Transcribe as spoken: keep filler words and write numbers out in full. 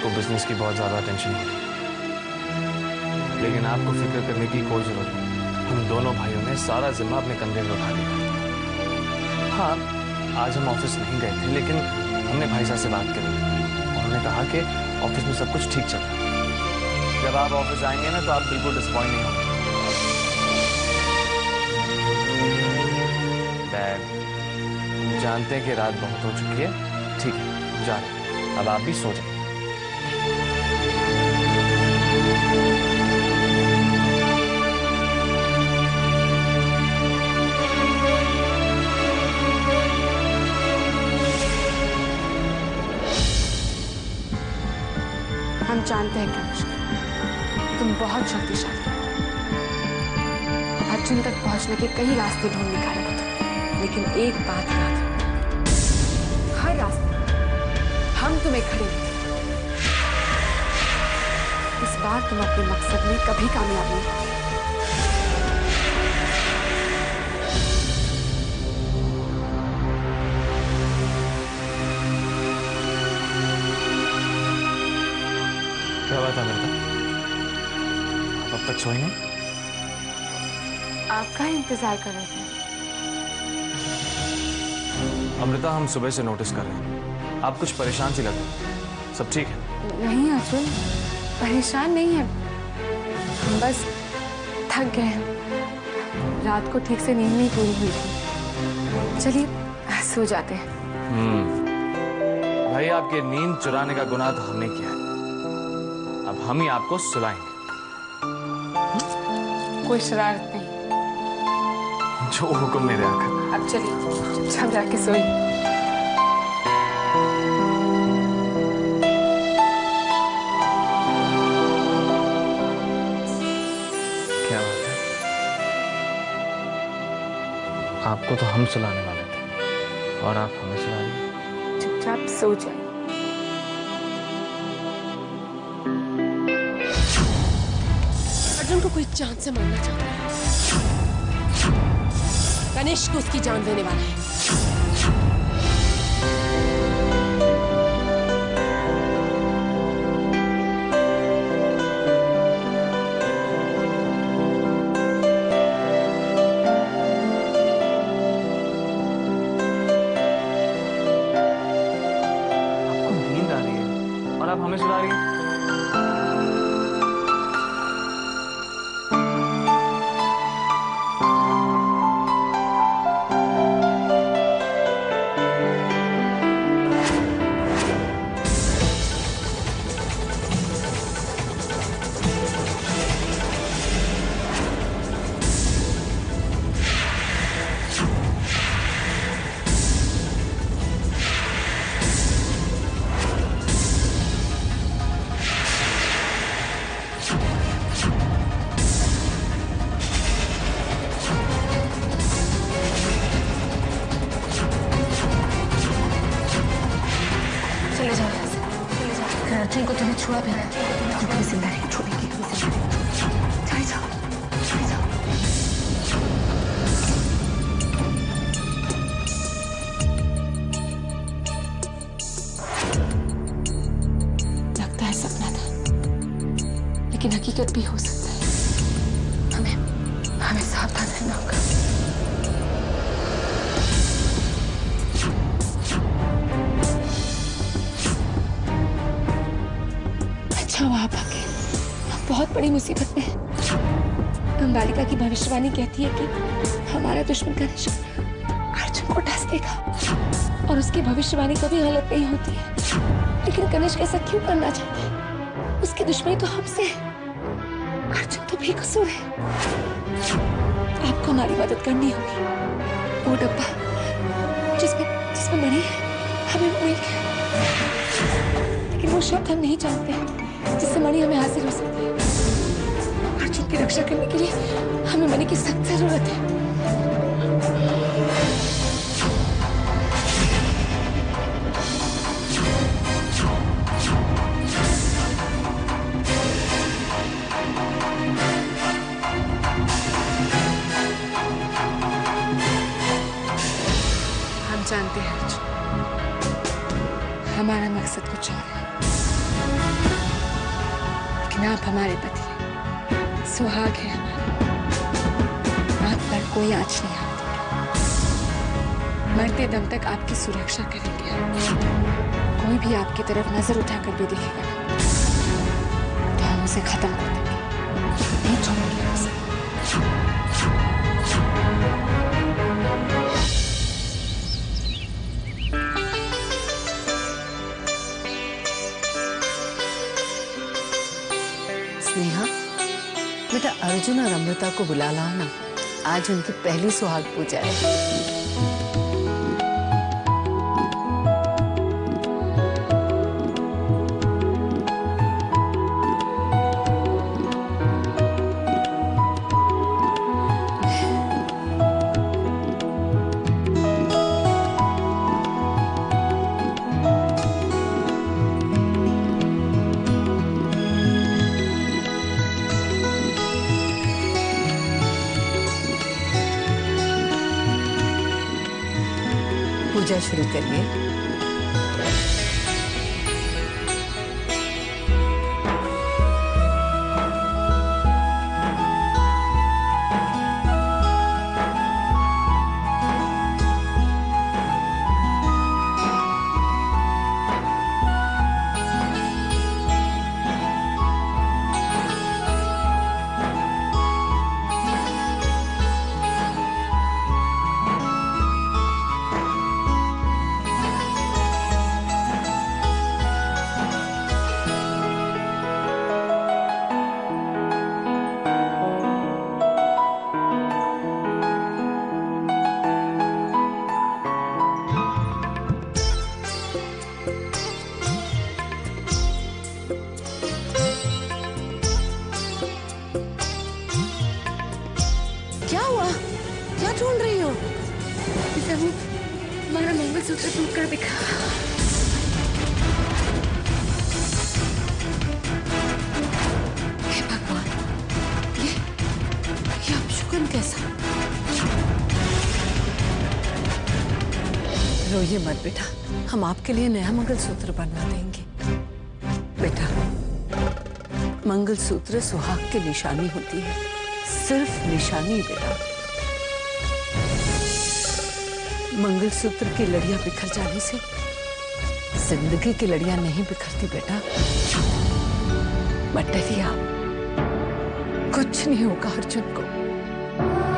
आपको बिजनेस की बहुत ज़्यादा टेंशन हो रही है, लेकिन आपको फिक्र करने की कोई ज़रूरत नहीं। हम दोनों भाइयों ने सारा जिम्मा अपने कंधे में उठा लिया। हाँ, आज हम ऑफिस नहीं गए थे, लेकिन हमने भाई साहब से बात करी। उन्होंने कहा कि ऑफिस में सब कुछ ठीक चल रहा है। जब आप ऑफिस आएंगे ना तो आप बिल्कुल डिसअपॉइंट नहीं होंगे। डैड, जानते हैं कि रात बहुत हो चुकी है, ठीक है जा रहे हैं, अब आप भी सो जाइए। हम जानते हैं कनिष्क, तुम बहुत शक्तिशाली हो। अर्जुन तक पहुंचने के कई रास्ते ढूंढ निकाले हो तुम, लेकिन एक बात याद रखो, हर रास्ते हम तुम्हें खड़े हैं। इस बार तुम अपने मकसद में कभी कामयाब नहीं होगे। क्या बात है अमृता, आप अब तक सोई नहीं? आपका इंतजार कर रहे थे। अमृता, हम सुबह से नोटिस कर रहे हैं, आप कुछ परेशान सी लग रही हैं। सब ठीक है? नहीं अर्जुन, परेशान नहीं है, हम बस थक गए हैं। रात को ठीक से नींद नहीं पूरी हुई थी। चलिए सो जाते हैं। हम्म भाई, आपके नींद चुराने का गुनाह तो हमने किया है, अब हम ही आपको सुलाएंगे। कोई शरारत नहीं, जो हुक्म मेरे आका। अब चलिए चुपचाप जाके सोइए। क्या बात है, आपको तो हम सुलाने वाले थे और आप हमें सुला रही हैं। चुपचाप सो जाइए। अर्जुन को कोई जान से मारना चाहता है, कनिष्क उसकी जान देने वाला है। आपको नींद आ रही है और आप हमें सुला रही हैं। चले जाओ यहाँ से, चले जाओ। अगर अर्जुन को तुम्हें छुआ भी ना तो तुम्हें जिंदा नहीं छोड़ेंगे। चले जाओ, चले जाओ। लगता है सपना था, लेकिन हकीकत भी हो सकता है। हमें हमें सावधान रहना होगा। अच्छा हुआ आप आ गए, हम बहुत बड़ी मुसीबत में हैं। अंबालिका की भविष्यवाणी कहती है कि हमारा दुश्मन कनिष्क अर्जुन को डस देगा, और उसकी भविष्यवाणी कभी गलत नहीं होती है। लेकिन कनिष्क ऐसा क्यों करना चाहता है? उसकी दुश्मनी तो हमसे है, अर्जुन तो बेकसूर है। आपको हमारी मदद करनी होगी। वो डब्बा जिसमें जिसमें मणि है, हमें वो मिल गया, लेकिन वो शब्द हम नहीं जानते जिससे मणि हमें हासिल हो सकती है। अर्जुन की रक्षा करने के लिए हमें मणि की सख्त जरूरत है। जानते हैं अर्जुन, हमारा मकसद कुछ और है। आप हमारे पति हैं, सुहाग है हमारे। आप पर कोई आँच नहीं आती। मरते दम तक आपकी सुरक्षा करेंगे। कोई भी आपकी तरफ नजर उठाकर भी दिखेगा तो हम उसे खत्म कर देंगे, नहीं छोड़ेंगे उसे। स्नेहा, बेटा अर्जुन और अमृता को बुला लाओ ना, आज उनकी पहली सुहाग पूजा है। पूजा शुरू करिए। क्या हुआ? क्या ढूंढ रही हो? हमारा मंगलसूत्र टूट कर बिखरा। हे भगवान, ये ये अपशकुन कैसा? रोइए मत बेटा, हम आपके लिए नया मंगलसूत्र बनवा देंगे। बेटा, मंगलसूत्र सुहाग की निशानी होती है, सिर्फ निशानी बेटा। मंगलसूत्र की लड़ियां बिखर जाने से जिंदगी की लड़ियां नहीं बिखरती बेटा। मत डरिए आप, कुछ नहीं होगा अर्जुन को।